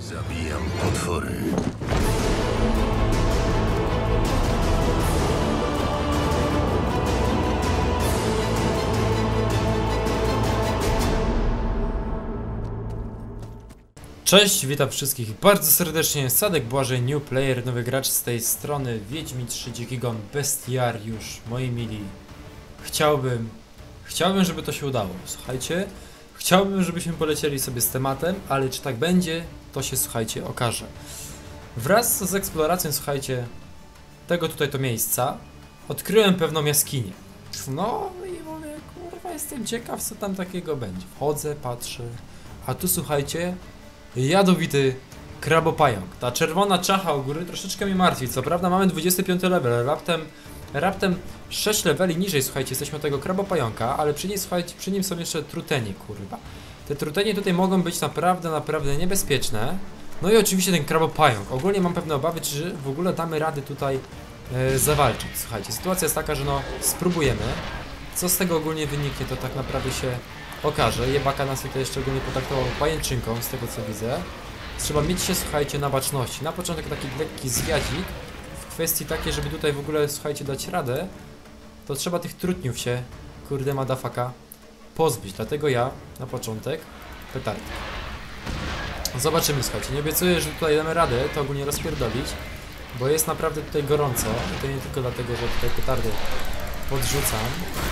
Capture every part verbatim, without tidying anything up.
Zabijam potwory. Cześć, witam wszystkich bardzo serdecznie, Sadek Błażej, New Player, nowy gracz z tej strony, Wiedźmin trzy, Dziki Gon, Bestiariusz, moi mili. Chciałbym, chciałbym, żeby to się udało, słuchajcie. Chciałbym, żebyśmy polecieli sobie z tematem, ale czy tak będzie, to się, słuchajcie, okaże. Wraz z eksploracją, słuchajcie, tego tutaj to miejsca, odkryłem pewną jaskinię. No i mówię, kurwa, jestem ciekaw, co tam takiego będzie. Wchodzę, patrzę, a tu, słuchajcie, jadowity krabopająk. Ta czerwona czacha u góry troszeczkę mnie martwi. Co prawda mamy dwudziesty piąty level, raptem, raptem sześć leveli niżej, słuchajcie, jesteśmy od tego krabopająka, ale przy nim, słuchajcie, przy nim są jeszcze trutenie, kurwa. Te trutenie tutaj mogą być naprawdę, naprawdę niebezpieczne. No i oczywiście ten krabopająk. Ogólnie mam pewne obawy, czy w ogóle damy rady tutaj e, zawalczyć. Słuchajcie, sytuacja jest taka, że no spróbujemy. Co z tego ogólnie wyniknie, to tak naprawdę się okaże. Jebaka nas tutaj jeszcze ogólnie potraktował pajęczynką, z tego co widzę. Trzeba mieć się, słuchajcie, na baczności. Na początek taki lekki zwiadzik. W kwestii takiej, żeby tutaj w ogóle, słuchajcie, dać radę, to trzeba tych trutniów się, kurde madafaka, pozbyć. Dlatego ja, na początek, petard. Zobaczymy, słuchajcie. Nie obiecuję, że tutaj damy radę to ogólnie rozpierdolić, bo jest naprawdę tutaj gorąco. I to nie tylko dlatego, że tutaj petardy podrzucam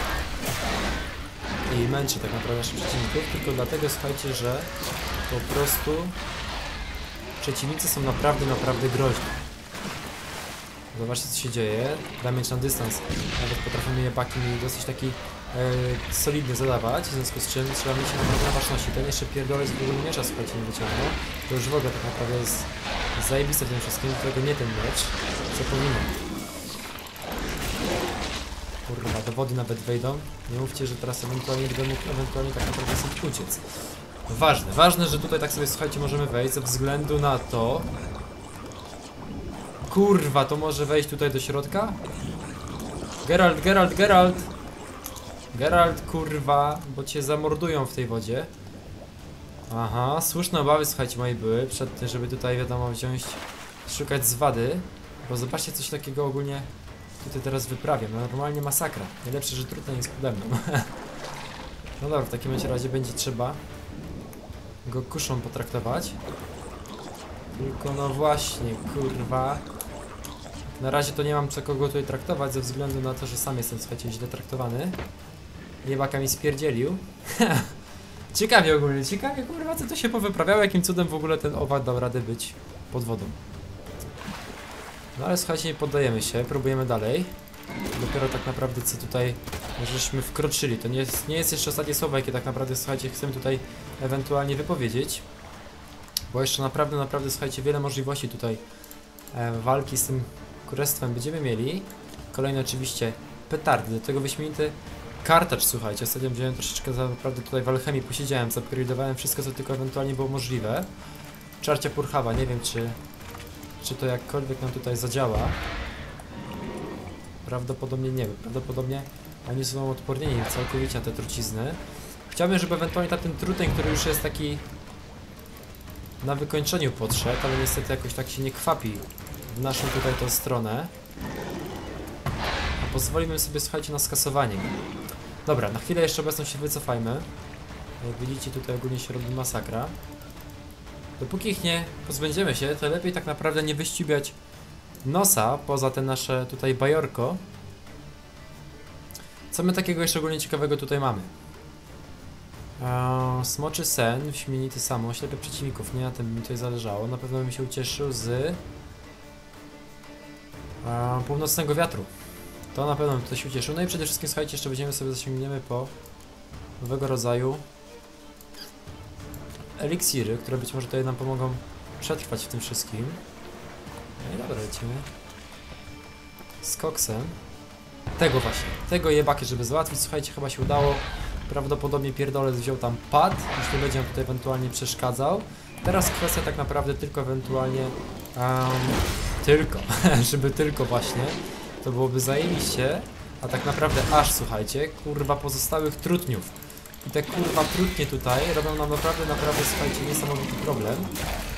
i męczy tak naprawdę naszych przeciwników, tylko dlatego, słuchajcie, że po prostu przeciwnicy są naprawdę, naprawdę groźni. Zobaczcie, co się dzieje. Damage na dystans. Nawet potrafimy jebaki dosyć taki e, solidny zadawać, w związku z czym trzeba mieć się naprawdę na baczności. Ten jeszcze pierdolec w ogóle miecza, słuchajcie, nie wyciągnął. To już w ogóle tak naprawdę jest zajebiste w tym wszystkim, którego nie ten miecz, co powinno. Kurwa, do wody nawet wejdą. Nie mówcie, że teraz ewentualnie będę mógł ewentualnie tak naprawdę sobie uciec. Ważne, ważne, że tutaj tak sobie, słuchajcie, możemy wejść ze względu na to... Kurwa, to może wejść tutaj do środka? Geralt, Geralt, Geralt! Geralt, kurwa, bo cię zamordują w tej wodzie. Aha, słuszne obawy, słuchajcie, moje były przed tym, żeby tutaj, wiadomo, wziąć, szukać zwady. Bo zobaczcie, coś takiego ogólnie tutaj teraz wyprawiam. No, normalnie masakra. Najlepsze, że trudno jest pode mną. No dobra, w takim razie będzie trzeba go kuszą potraktować. Tylko no właśnie, kurwa. Na razie to nie mam co kogo tutaj traktować, ze względu na to, że sam jestem, słuchajcie, źle traktowany. Jebaka mi spierdzielił. Ciekawie ogólnie, ciekawie, kurwa, co to się powyprawiało, jakim cudem w ogóle ten owad dał radę być pod wodą. No ale słuchajcie, nie poddajemy się, próbujemy dalej. Dopiero tak naprawdę co tutaj żeśmy wkroczyli. To nie jest, nie jest jeszcze ostatnie słowo, jakie tak naprawdę, słuchajcie, chcemy tutaj ewentualnie wypowiedzieć. Bo jeszcze naprawdę, naprawdę, słuchajcie, wiele możliwości tutaj e, walki z tym królestwem będziemy mieli. Kolejny oczywiście petardy, do tego wyśmienity kartacz, słuchajcie. Ostatnio wziąłem troszeczkę za naprawdę tutaj w alchemii, posiedziałem, zupgrade'owałem wszystko, co tylko ewentualnie było możliwe. Czarcia purchawa, nie wiem czy, czy to jakkolwiek nam tutaj zadziała. Prawdopodobnie nie wiem, prawdopodobnie oni są odpornieni całkowicie na te trucizny. Chciałbym, żeby ewentualnie tam ten truteń, który już jest taki na wykończeniu podszedł, ale niestety jakoś tak się nie kwapi w naszą tutaj tą stronę. A pozwolimy sobie, słuchajcie, na skasowanie. Dobra, na chwilę jeszcze obecną się wycofajmy. Jak widzicie, tutaj ogólnie się robi masakra. Dopóki ich nie pozbędziemy się, to lepiej tak naprawdę nie wyścibiać nosa poza te nasze tutaj bajorko. Co my takiego jeszcze ogólnie ciekawego tutaj mamy? Eee, smoczy sen, wyśmienity samo, ślepy przeciwników, nie na tym mi tutaj zależało. Na pewno bym się ucieszył z eee, północnego wiatru. To na pewno bym tutaj się ucieszył. No i przede wszystkim, słuchajcie, jeszcze będziemy sobie zasięgniemy po nowego rodzaju eliksiry, które być może tutaj nam pomogą przetrwać w tym wszystkim. No i dobra, lecimy z koksem. Tego właśnie, tego jebaki, żeby załatwić. Słuchajcie, chyba się udało. Prawdopodobnie pierdolec wziął tam pad, już nie będzie on tutaj ewentualnie przeszkadzał. Teraz kwestia tak naprawdę tylko ewentualnie um, tylko, żeby tylko właśnie to byłoby zajebiście, a tak naprawdę aż, słuchajcie, kurwa pozostałych trutniów. I te kurwa trutnie tutaj robią nam naprawdę, naprawdę, słuchajcie, niesamowity problem.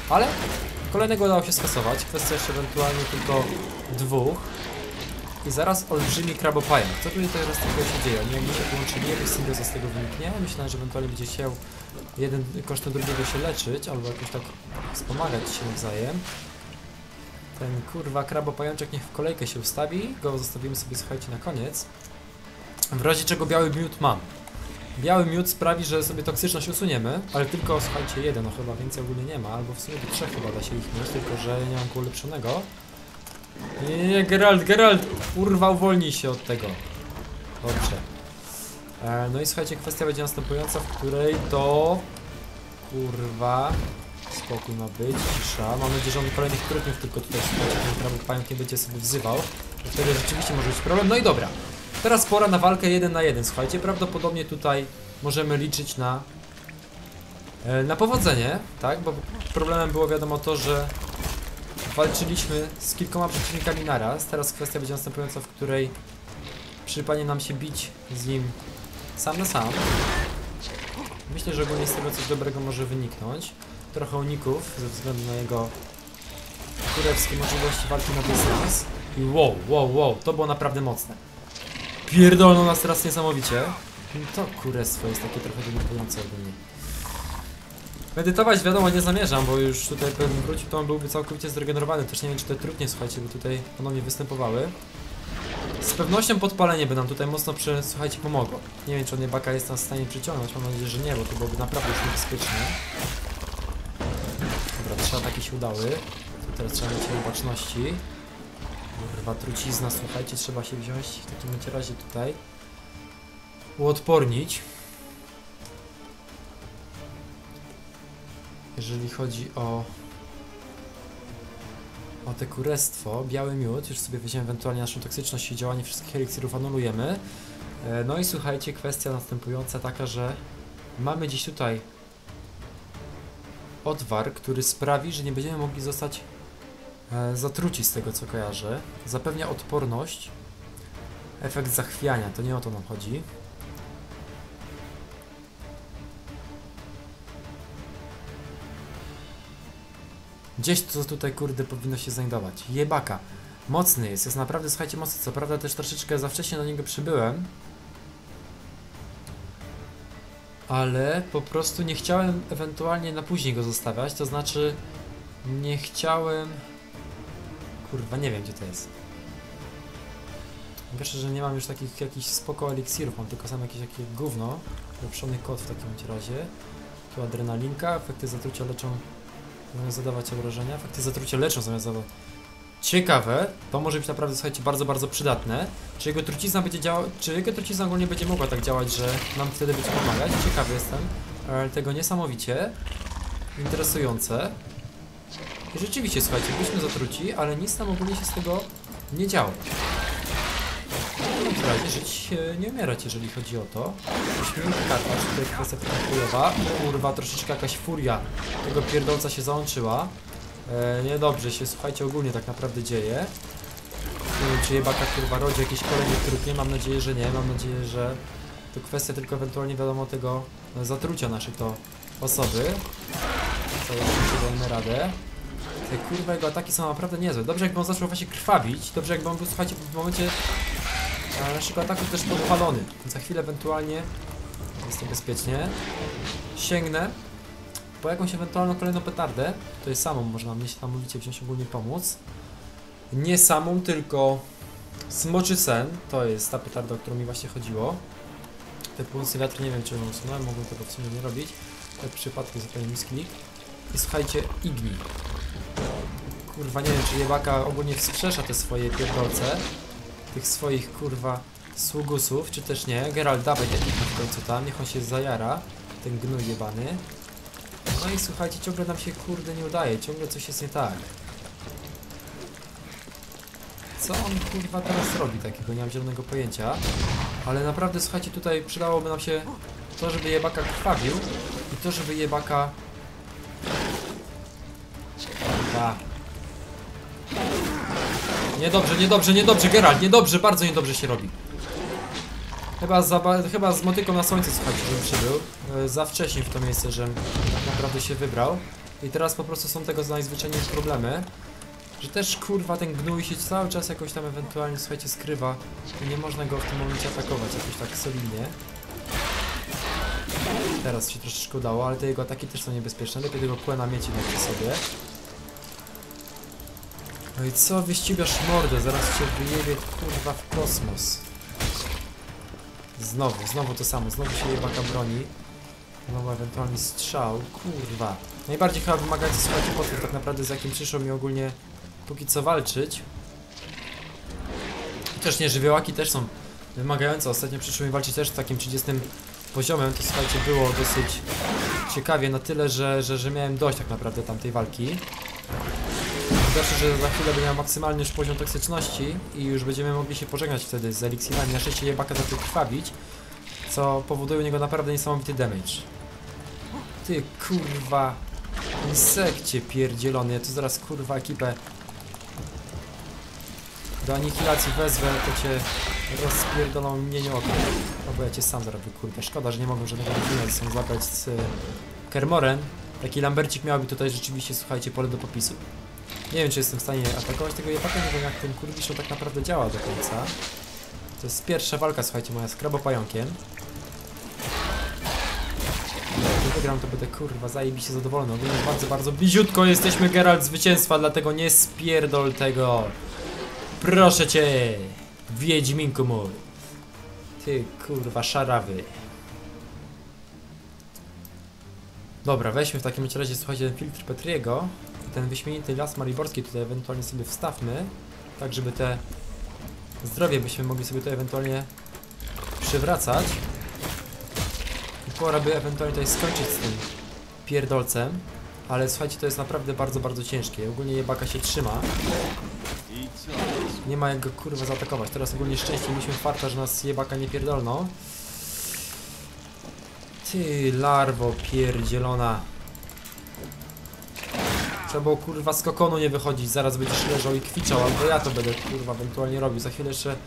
Ale kolejnego udało się skasować. Kwestia jeszcze ewentualnie tylko dwóch. I zaraz olbrzymi krabopająk. Co tutaj teraz takiego się dzieje? Oni jakby się połączyli, jakiś symbioza z tego wyniknie. Myślałem, że ewentualnie będzie chciał jeden kosztem drugiego się leczyć, albo jakoś tak wspomagać się nawzajem. Ten kurwa krabopajączek niech w kolejkę się ustawi. Go zostawimy sobie, słuchajcie, na koniec. W razie czego biały miód mam. Biały miód sprawi, że sobie toksyczność usuniemy, ale tylko, słuchajcie, jeden, no chyba więcej ogólnie nie ma, albo w sumie do trzech chyba da się ich mieć, tylko że nie mam go ulepszonego. Nie, Geralt, Geralt! Kurwa, uwolnij się od tego. Dobrze. E, no i słuchajcie, kwestia będzie następująca, w której to... Kurwa... Spokój ma być, cisza. Mam nadzieję, że on kolejnych trudnych tylko tutaj, słuchajcie, ten krabopająk nie będzie sobie wzywał. Bo wtedy rzeczywiście może być problem. No i dobra. Teraz pora na walkę jeden na jeden, słuchajcie. Prawdopodobnie tutaj możemy liczyć na... E, na powodzenie, tak? Bo problemem było wiadomo to, że... Walczyliśmy z kilkoma przeciwnikami naraz. Teraz kwestia będzie następująca, w której przypadnie nam się bić z nim sam na sam. Myślę, że ogólnie z tego coś dobrego może wyniknąć. Trochę uników ze względu na jego kurewskie możliwości walki na dystans. I wow, wow, wow, to było naprawdę mocne. Pierdolno nas teraz niesamowicie. To kurestwo jest takie trochę denerwujące ogólnie. Medytować wiadomo nie zamierzam, bo już tutaj pewnie wrócił, to on byłby całkowicie zregenerowany. Też nie wiem, czy te trudnie, słuchajcie, by tutaj ponownie występowały. Z pewnością podpalenie by nam tutaj mocno, przy, słuchajcie, pomogło. Nie wiem, czy on jebaka jest nas w stanie przyciągnąć, mam nadzieję, że nie, bo to byłoby naprawdę już niebezpieczne. Dobra, trzy ataki się udały. To teraz trzeba mieć na baczności. Kurwa, trucizna, słuchajcie, trzeba się wziąć w takim razie tutaj. Uodpornić. Jeżeli chodzi o o te kurestwo, biały miód, już sobie weźmiemy ewentualnie naszą toksyczność i działanie wszystkich eliksirów anulujemy. E, no i słuchajcie, kwestia następująca taka, że mamy dziś tutaj odwar, który sprawi, że nie będziemy mogli zostać e, zatruci z tego, co kojarzę. Zapewnia odporność, efekt zachwiania, to nie o to nam chodzi. Gdzieś to tutaj, kurde, powinno się znajdować. Jebaka. Mocny jest, jest naprawdę, słuchajcie, mocny. Co prawda też troszeczkę za wcześnie do niego przybyłem. Ale po prostu nie chciałem ewentualnie na później go zostawiać. To znaczy, nie chciałem... Kurwa, nie wiem, gdzie to jest. Wiesz, że nie mam już takich jakichś spoko eliksirów. Mam tylko sam jakieś takie gówno. Ulepszony kod w takim razie. Tu adrenalinka. Efekty zatrucia leczą... Zamiast zadawać obrażenia, efekty zatrucia leczą zamiast zadawać. Ciekawe, to może być naprawdę, słuchajcie, bardzo, bardzo przydatne. Czy jego trucizna będzie działać, czy jego trucizna ogólnie będzie mogła tak działać, że nam wtedy będzie pomagać? Ciekawy jestem. Ale tego niesamowicie interesujące. I rzeczywiście, słuchajcie, byliśmy zatruci, ale nic nam ogólnie się z tego nie działo. W razie żyć, nie umierać, jeżeli chodzi o to. Śmielny kartacz, tutaj kwestia chujowa. Kurwa, troszeczkę jakaś furia tego pierdolca się załączyła. E, niedobrze się, słuchajcie, ogólnie tak naprawdę dzieje. Nie wiem, czy jebaka kurwa rodzi jakieś kolejne trupnie, mam nadzieję, że nie. Mam nadzieję, że to kwestia tylko ewentualnie wiadomo tego zatrucia naszej to osoby. To jeszcze dajmy radę. Te kurwa jego ataki są naprawdę niezłe. Dobrze jakby on zaczął właśnie krwawić. Dobrze jakby on był, słuchajcie, w momencie naszego ataku też podpalony. Za chwilę ewentualnie jest to bezpiecznie. Sięgnę po jakąś ewentualną kolejną petardę. Tutaj samą można mnie się tam mówicie wziąć ogólnie pomóc. Nie samą, tylko smoczy sen. To jest ta petarda, o którą mi właśnie chodziło. Te płonące wiatry nie wiem, czy ją usunąłem. Mogłem tego w sumie nie robić. Tak w przypadku zupełnie misklik. I słuchajcie, Igni. Kurwa, nie wiem, czy jebaka ogólnie wskrzesza te swoje pierdolce. Tych swoich, kurwa, sługusów, czy też nie. Geralt, dawaj te Igni w końcu tam. Niech on się zajara. Ten gnój jebany. No i słuchajcie, ciągle nam się, kurde, nie udaje. Ciągle coś jest nie tak. Co on, kurwa, teraz robi takiego? Nie mam zielonego pojęcia. Ale naprawdę, słuchajcie, tutaj przydałoby nam się to, żeby jebaka krwawił. I to, żeby jebaka... Kurwa. Niedobrze, niedobrze, niedobrze, Geralt, niedobrze, bardzo niedobrze się robi. Chyba, za, chyba z motyką na słońce, słuchajcie, żebym przybył. Yy, za wcześnie w to miejsce, żebym tak naprawdę się wybrał. I teraz po prostu są tego najzwyczajniej problemy, że też kurwa ten gnój się cały czas jakoś tam ewentualnie, słuchajcie, skrywa i nie można go w tym momencie atakować jakoś tak solidnie. Teraz się troszeczkę udało, ale te jego ataki też są niebezpieczne, lepiej tego Quena mieć jednak przy sobie. No i co, wyścigasz mordę, zaraz cię wyjebie kurwa w kosmos. Znowu, znowu to samo, znowu się jebaka broni. Znowu ewentualnie strzał, kurwa. Najbardziej chyba wymagający, słuchajcie, potwór tak naprawdę, z jakim przyszło mi ogólnie póki co walczyć. Chociaż nie, żywiołaki też są wymagające, ostatnio przyszło mi walczyć też z takim trzydziestym poziomem, to słuchajcie, było dosyć ciekawie na tyle, że, że, że miałem dość tak naprawdę tamtej walki. Znaczy, że za chwilę będę miał maksymalny już poziom toksyczności i już będziemy mogli się pożegnać wtedy z eliksirami. Na szczęście jebaka zaczął krwawić, co powoduje u niego naprawdę niesamowity damage. Ty kurwa insekcie pierdzielony, ja tu zaraz kurwa ekipę do anihilacji wezwę, to cię rozpierdolą mieniu oka. No bo ja cię sam zrobię, kurwa. Szkoda, że nie mogą żadnego delfina ze sobą zabrać z y, Kermoren. Taki Lambercik miałby tutaj rzeczywiście, słuchajcie, pole do popisu. Nie wiem, czy jestem w stanie atakować tego jebaka, nie wiem jak ten kurwiszu tak naprawdę działa do końca. To jest pierwsza walka, słuchajcie, moja z krabopająkiem. Jak wygram, to będę kurwa zajebiście zadowolony. Ogólnie bardzo, bardzo bliziutko jesteśmy, Geralt, zwycięstwa, dlatego nie spierdol tego. Proszę cię, Wiedźminku mój. Ty kurwa szarawy. Dobra, weźmy w takim razie, słuchajcie, ten filtr Petriego. Ten wyśmienity las mariborski tutaj ewentualnie sobie wstawmy. Tak, żeby te zdrowie byśmy mogli sobie to ewentualnie przywracać. I pora by ewentualnie tutaj skończyć z tym pierdolcem. Ale słuchajcie, to jest naprawdę bardzo, bardzo ciężkie. Ogólnie jebaka się trzyma. Nie ma jak go kurwa zaatakować. Teraz ogólnie szczęście mieliśmy farta, że nas jebaka nie pierdolno. Ty larwo pierdzielona. Trzeba było kurwa z kokonu nie wychodzić. Zaraz będziesz leżał i kwiczał, albo ja to będę kurwa ewentualnie robił. Za chwilę jeszcze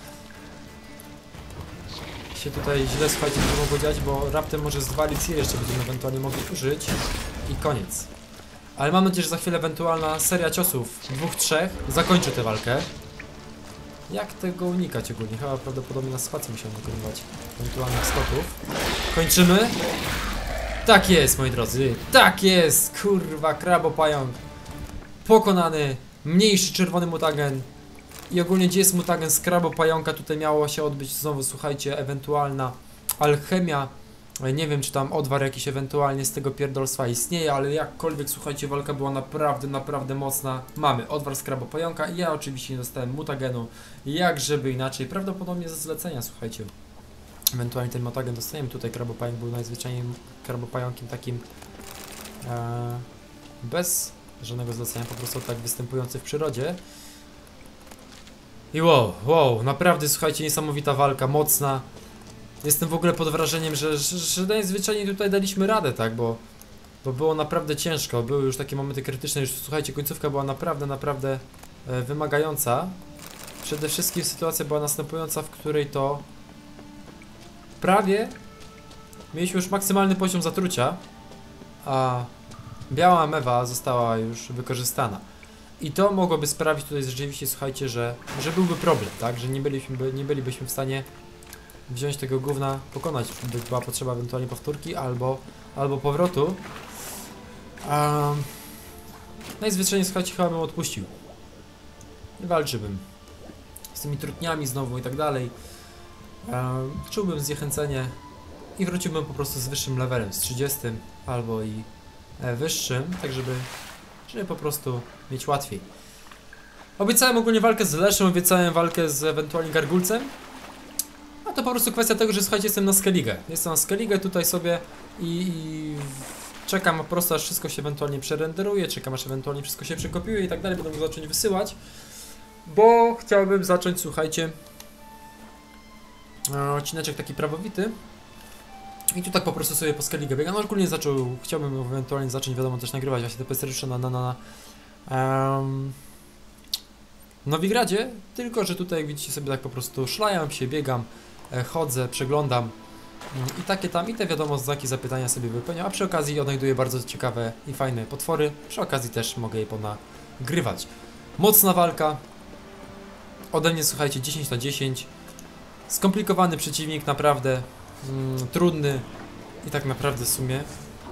się tutaj źle, słuchajcie, nie mogło dziać, bo raptem może z dwa eliksiry jeszcze będziemy ewentualnie mogli użyć. I koniec. Ale mam nadzieję, że za chwilę ewentualna seria ciosów, dwóch, trzech, zakończy tę walkę. Jak tego unikać ogólnie? Chyba prawdopodobnie na spacji musiałem wykonywać ewentualnych skoków. Kończymy. Tak jest, moi drodzy. Tak jest, kurwa, krabopająk. Pokonany. Mniejszy czerwony mutagen. I ogólnie gdzie jest mutagen z krabopająka? Tutaj miało się odbyć znowu, słuchajcie, ewentualna alchemia. Nie wiem, czy tam odwar jakiś ewentualnie z tego pierdolstwa istnieje, ale jakkolwiek, słuchajcie, walka była naprawdę, naprawdę mocna. Mamy odwar z krabopająka i ja oczywiście nie dostałem mutagenu. Jak żeby inaczej, prawdopodobnie ze zlecenia, słuchajcie. Ewentualnie ten mutagen dostajemy. Tutaj krabopająk był najzwyczajniej krabopająkiem takim e, bez żadnego zlecenia, po prostu tak występujący w przyrodzie. I wow, wow, naprawdę, słuchajcie, niesamowita walka, mocna. Jestem w ogóle pod wrażeniem, że, że, że najzwyczajniej tutaj daliśmy radę, tak, bo, bo było naprawdę ciężko, były już takie momenty krytyczne, już słuchajcie, końcówka była naprawdę, naprawdę e, wymagająca. Przede wszystkim sytuacja była następująca, w której to prawie mieliśmy już maksymalny poziom zatrucia, a biała mewa została już wykorzystana. I to mogłoby sprawić tutaj rzeczywiście, słuchajcie, że, że byłby problem, tak, że nie byliśmy, nie bylibyśmy w stanie wziąć tego gówna, pokonać, by była potrzeba ewentualnie powtórki albo, albo powrotu. Um, najzwyczajniej, słuchajcie, chyba bym odpuścił. Nie walczyłbym z tymi trudniami znowu i tak dalej. Um, czułbym zniechęcenie i wróciłbym po prostu z wyższym levelem, z trzydziestym albo i e, wyższym, tak żeby, żeby po prostu mieć łatwiej. Obiecałem ogólnie walkę z Leszem, obiecałem walkę z ewentualnie Gargulcem. A to po prostu kwestia tego, że słuchajcie, jestem na Skellige. Jestem na Skellige tutaj sobie i, i czekam po prostu, aż wszystko się ewentualnie przerenderuje, czekam aż ewentualnie wszystko się przekopiuje i tak dalej, będę mógł zacząć wysyłać. Bo chciałbym zacząć, słuchajcie, odcineczek taki prawowity. I tu tak po prostu sobie po Skellige biegam. No ogólnie zaczął, chciałbym ewentualnie zacząć, wiadomo, też nagrywać właśnie te peserysze na na na na um, Nowigradzie, tylko że tutaj jak widzicie sobie tak po prostu szlajam się, biegam, chodzę, przeglądam I takie tam, i te wiadomo znaki zapytania sobie wypełniam, a przy okazji odnajduję bardzo ciekawe i fajne potwory. Przy okazji też mogę je ponagrywać. Mocna walka. Ode mnie, słuchajcie, dziesięć na dziesięć. Skomplikowany przeciwnik, naprawdę mm, trudny i tak naprawdę w sumie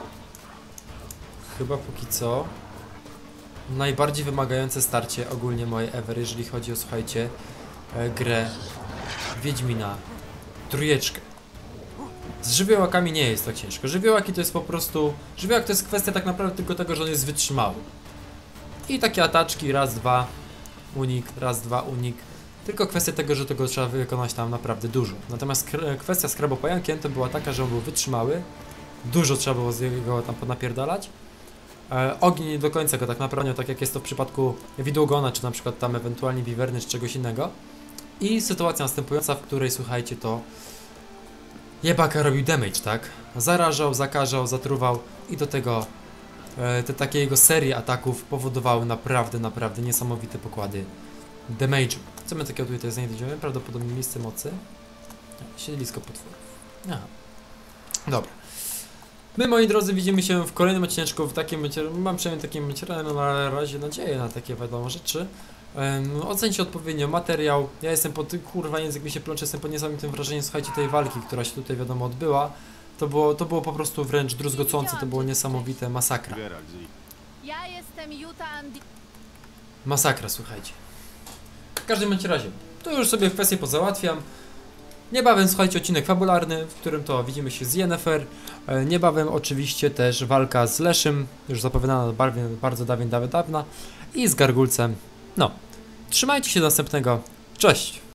chyba póki co najbardziej wymagające starcie ogólnie moje ever, jeżeli chodzi o, słuchajcie, e, grę Wiedźmina trójeczkę. Z żywiołakami nie jest to ciężko. Żywiołaki to jest po prostu... Żywiołak to jest kwestia tak naprawdę tylko tego, że on jest wytrzymały. I takie ataczki, raz, dwa, unik, raz, dwa, unik. Tylko kwestia tego, że tego trzeba wykonać tam naprawdę dużo. Natomiast kwestia z krabopajankiem to była taka, że on był wytrzymały. Dużo trzeba było z jego tam ponapierdalać. E, ogień nie do końca go tak naprawdę, tak jak jest to w przypadku widłogona, czy na przykład tam ewentualnie wiwerny, czy czegoś innego. I sytuacja następująca, w której, słuchajcie, to jebaka robił damage, tak? Zarażał, zakażał, zatruwał i do tego e, te takie jego serie ataków powodowały naprawdę, naprawdę niesamowite pokłady damage'u. Co my takiego tutaj znajdziemy? Prawdopodobnie miejsce mocy. Siedlisko potworów. Aha. Dobra. My, moi drodzy, widzimy się w kolejnym odcineczku, w takim, mam przynajmniej takim no, na razie nadzieję na takie wiadomo rzeczy. Um, ocencie odpowiednio materiał. Ja jestem pod, kurwa, język mi się plącze, jestem pod niesamowitym wrażeniem, słuchajcie, tej walki, która się tutaj wiadomo odbyła. To było, to było po prostu wręcz druzgocące, to było niesamowite, masakra. Ja jestem Juta Andi. Masakra, słuchajcie. W każdym bądź razie, to już sobie kwestię pozałatwiam. Niebawem, słuchajcie, odcinek fabularny, w którym to widzimy się z Yennefer. E, niebawem oczywiście też walka z Leszym, już zapowiadana bardzo, bardzo dawien, dawien, dawna. I z Gargulcem. No, trzymajcie się do następnego. Cześć!